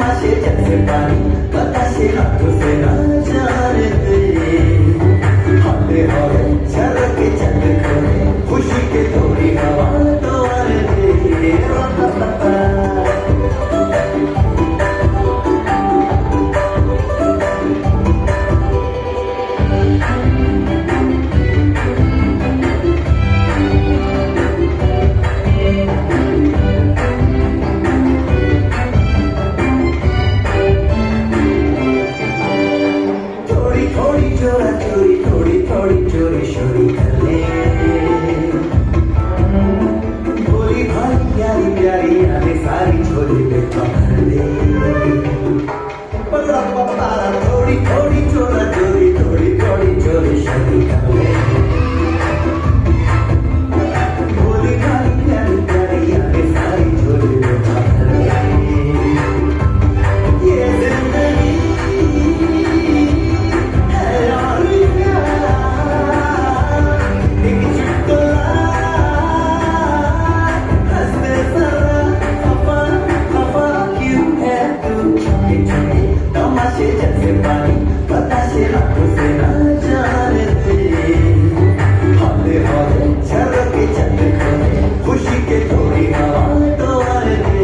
तमाशे जैसे पानी बताशे हाथों से ना जाने दे। हाथे हौले झलके चंद खोले खुशी के थोड़ी हवा तो आने दे। थोड़ी चोरी शोरी कर ले बोली भाई प्यारी प्यारी यादें सारी छोरी पे पकड़ ले। थोड़ी थोड़ी चोरा चोरी थोड़ी थोड़ी चोरी शोरी कर ले बोली भाई प्यारी प्यारी यादें सारी छोरी पे पकड़ ले। ये जिंदगी तमाशे जैसे पानी बताशे हाथों से ना जाने दे। हौले हौले झलके चंद खोले खुशी के थोड़ी हवा तो आने दे।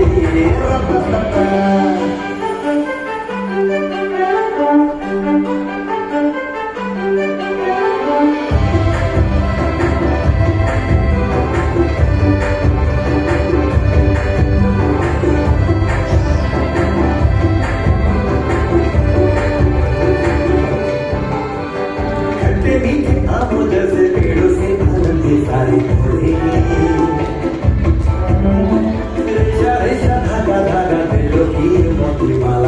जैसे पेड़ों से आनंद के सारे फूले रेशा रेशा धागा धागा दिलों की मोती माला।